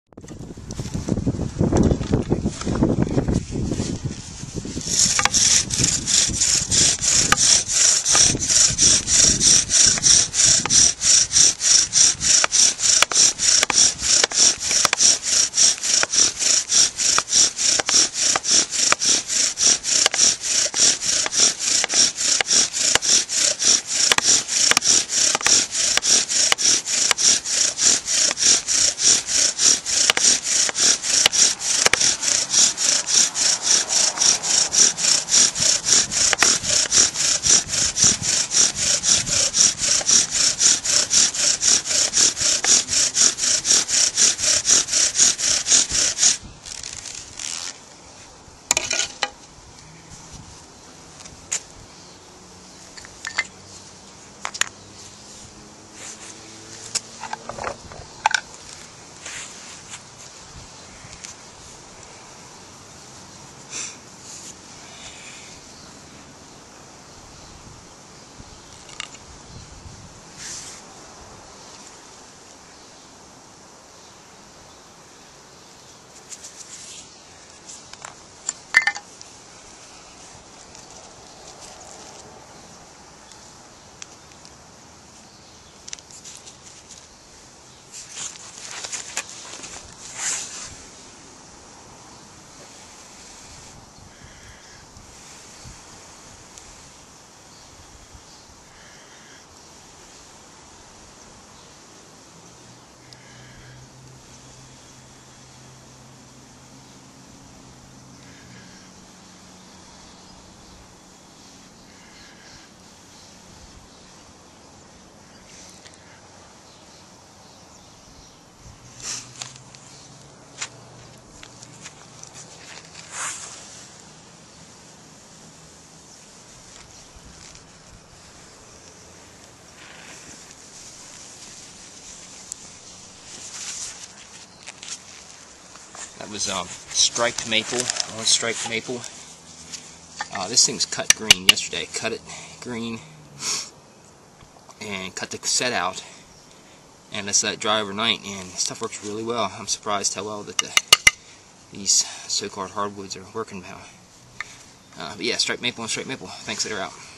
That was striped maple, on striped maple. This thing's cut green yesterday. Cut it green and cut the set out, and let's let it dry overnight, and stuff works really well. I'm surprised how well that these so-called hardwoods are working now. But yeah, striped maple and striped maple. Thanks, later out.